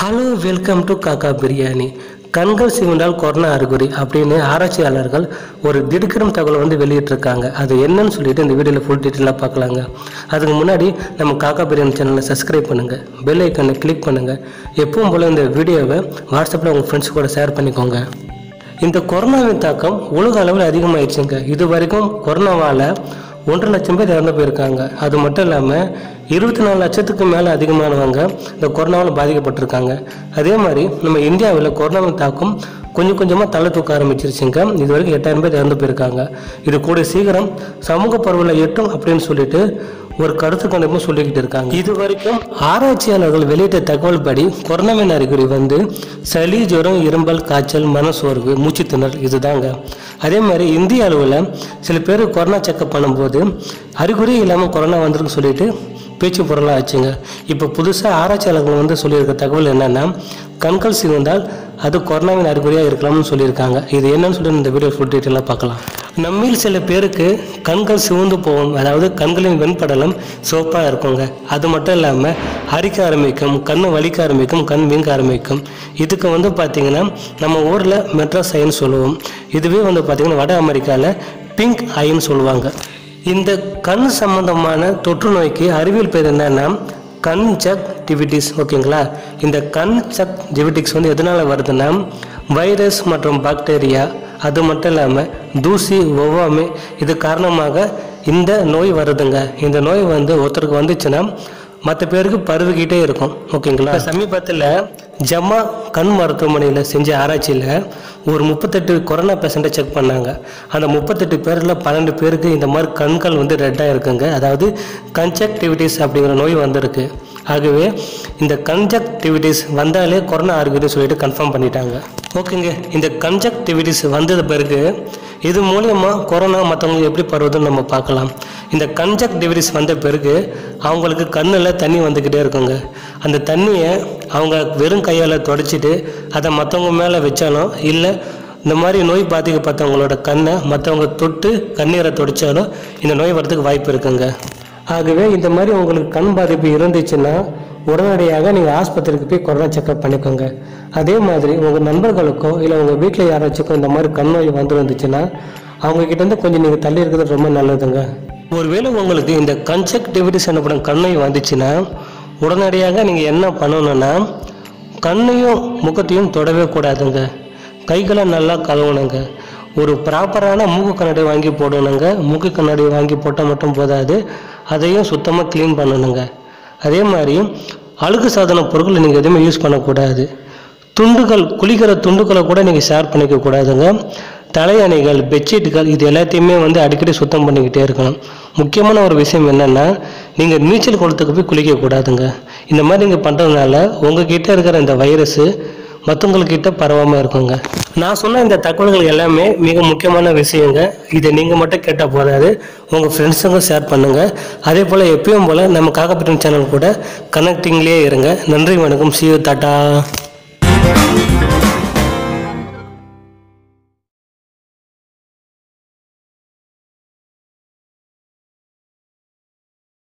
Hello welcome to காக்கா பிரியாணி. கண்கள் சிவந்தால் corona அறிகுறி அப்படின்னு ஆராய்ச்சியாளர்கள் ஒரு திடுக்கிடும் தகவல் வெளியிட்டிருக்காங்க. அது என்னன்னு சொல்லிட்டு இந்த வீடியோவில் ஃபுல் டீட்டெயிலாக பார்க்கலாங்க. அதுக்கு முன்னாடி நம்ம காக்கா பிரியாணி சேனலை சப்ஸ்கிரைப் பண்ணுங்கள், பெல் ஐக்கனை கிளிக் பண்ணுங்கள். எப்பவும் போல் இந்த வீடியோவை வாட்ஸ்அப்பில் உங்கள் ஃப்ரெண்ட்ஸ் கூட ஷேர் பண்ணிக்கோங்க. இந்த கொரோனாவின் தாக்கம் உலக அளவில் அதிகமாகிடுச்சுங்க. இது வரைக்கும் கொரோனாவால் 1.5 லட்சம் பேர் இறந்து போயிருக்காங்க. அது மட்டும் இல்லாமல் 24 லட்சத்துக்கு மேலே அதிகமானவங்க இந்த கொரோனாவில் பாதிக்கப்பட்டிருக்காங்க. அதே மாதிரி நம்ம இந்தியாவில் கொரோனாவின் தாக்கம் கொஞ்சம் கொஞ்சமாக தலை தூக்க ஆரம்பிச்சிருச்சுங்க. இது வரைக்கும் 8000 பேர் இறந்து போயிருக்காங்க. இது கூட சீக்கிரம் சமூக பரவலை எட்டும் அப்படின்னு சொல்லிட்டு ஒரு கருத்து கணிப்பும் சொல்லிக்கிட்டு இருக்காங்க. இது வரைக்கும் ஆராய்ச்சியாளர்கள் வெளியிட்ட தகவல் படி கொரோனாவின் அறிகுறி சளி, ஜுரம், இரும்பல், காய்ச்சல், மனசோர்வு, மூச்சு திணறல் இதுதாங்க. அதே மாதிரி இந்திய அளவில் சில பேர் கொரோனா செக்அப் பண்ணும்போது அறிகுறி இல்லாமல் கொரோனா வந்துருக்கு சொல்லிட்டு பேச்சு பொருளாக ஆச்சுங்க. இப்போ புதுசாக ஆராய்ச்சியாளர்கள் சொல்லியிருக்க தகவல் என்னென்னா, கண்கள் சிவந்தால் அது கொரோனாவின் அறிகுறியாக இருக்கலாம்னு சொல்லியிருக்காங்க. இது என்னன்னு சொல்லி இந்த வீடியோ ஃபுல் டீட்டெயிலாக பார்க்கலாம். நம்மில் சில பேருக்கு கண்கள் சிவந்து போகும், அதாவது கண்களின் வெண்படலம் சிவப்பாக இருக்குங்க. அது மட்டும் இல்லாமல் அரிக்க ஆரம்பிக்கும், கண் வலிக்க ஆரம்பிக்கும், கண் வீங்க ஆரம்பிக்கும். இதுக்கு பார்த்தீங்கன்னா நம்ம ஊரில் மெட்ராஸ் ஐன்னு சொல்லுவோம். இதுவே பார்த்தீங்கன்னா வட அமெரிக்காவில் பிங்க் ஐன்னு சொல்லுவாங்க. இந்த கண் சம்பந்தமான தொற்று நோய்க்கு அறிவியல் பேர் என்னன்னா கன்ஜக்டிவிட்டிஸ். ஓகேங்களா? இந்த கன்ஜக்டிவிட்டிஸ் எதனால் வருதுன்னா வைரஸ் மற்றும் பாக்டீரியா, அது மட்டும் இல்லாமல் தூசி, ஒவ்வாமை இது காரணமாக இந்த நோய் வருதுங்க. இந்த நோய் ஒருத்தருக்கு வந்துச்சுன்னா மற்ற பேருக்கு பரவிக்கிட்டே இருக்கும். ஓகேங்களா? சமீபத்தில் ஜமா கண் மருத்துவமனையில் செஞ்ச ஆராய்ச்சியில் ஒரு 38 கொரோனா பேஷண்ட்டை செக் பண்ணாங்க. அந்த 38 பேரில் 12 பேருக்கு இந்த மாதிரி கண்கள் ரெட்டாக இருக்குங்க. அதாவது கன்ஜக்டிவிட்டிஸ் அப்படிங்கிற நோய் வந்திருக்கு. ஆகவே இந்த கன்ஜக்டிவிட்டிஸ் வந்தாலே கொரோனா அறிகுறின்னு சொல்லிட்டு கன்ஃபார்ம் பண்ணிட்டாங்க. ஓகேங்க, இந்த கன்ஜக்டிவிட்டிஸ் வந்தது பிறகு இது மூலமாக கொரோனா மற்றவங்களுக்கு எப்படி பரவுதுன்னு நம்ம பார்க்கலாம். இந்த கன்ஜக்டிவிட்டிஸ் வந்த பிறகு அவங்களுக்கு கண்ணில் தண்ணி வந்துக்கிட்டே இருக்குங்க. அந்த தண்ணியை அவங்க வெறும் கையால் தொடச்சிட்டு அதை மற்றவங்க மேலே வச்சாலும், இல்லை இந்த மாதிரி நோய் பாதிக்கப்பட்டவங்களோட கண்ணை மற்றவங்க தொட்டு கண்ணீரை தொடச்சாலும் இந்த நோய் வரதுக்கு வாய்ப்பு இருக்குங்க. ஆகவே இந்த மாதிரி உங்களுக்கு கண் பாதிப்பு இருந்துச்சுன்னா உடனடியாக நீங்கள் ஆஸ்பத்திரிக்கு போய் கொரோனா செக்அப் பண்ணிக்கோங்க. அதே மாதிரி உங்கள் நண்பர்களுக்கோ இல்லை உங்கள் வீட்டில் யாராச்சுக்கும் இந்த மாதிரி கண் நோய் வந்துருந்துச்சுன்னா அவங்கக்கிட்டேருந்து கொஞ்சம் நீங்கள் தள்ளி இருக்கிறது ரொம்ப நல்லதுங்க. ஒருவேளை உங்களுக்கு இந்த கன்ஜக்டிவிட்டிஸ் எனப்படும் கண் நோய் வந்துச்சுன்னா உடனடியாக நீங்கள் என்ன பண்ணணுன்னா கண்ணையும் முகத்தையும் தொடவே கூடாதுங்க. கைகளை நல்லா கழுவணுங்க. ஒரு ப்ராப்பரான மூக்கு கண்ணாடி வாங்கி போடணுங்க. மூக்கு கண்ணாடி வாங்கி போட்டால் மட்டும் போதாது, அதையும் சுத்தமாக க்ளீன் பண்ணணுங்க. அதே மாதிரி அழுக்கு சாதன பொருட்களை நீங்கள் எதுவுமே யூஸ் பண்ணக்கூடாது. துண்டுகள், குளிக்கிற துண்டுகளை கூட நீங்கள் ஷேர் பண்ணிக்க கூடாதுங்க. தலையணைகள், பெட்ஷீட்டுகள் இது எல்லாத்தையுமே அடிக்கடி சுத்தம் பண்ணிக்கிட்டே இருக்கணும். முக்கியமான ஒரு விஷயம் என்னென்னா, நீங்கள் நீச்சல் குளத்துக்கு போய் குளிக்கக்கூடாதுங்க. இந்த மாதிரி நீங்கள் பண்ணுறதுனால உங்ககிட்ட இருக்கிற இந்த வைரஸு மற்றவங்கக்கிட்ட பரவாமல் இருக்குங்க. நான் சொன்ன இந்த தகவல்கள் எல்லாமே மிக முக்கியமான விஷயங்க. இதை நீங்கள் மட்டும் கேட்டால் போதாது, உங்கள் ஃப்ரெண்ட்ஸுங்க ஷேர் பண்ணுங்கள். அதே போல் எப்பயும் போல் நம்ம காக்கா பிரியாணி சேனல் கூட கனெக்டிங்லேயே இருங்க. நன்றி, வணக்கம், see you, டாடா.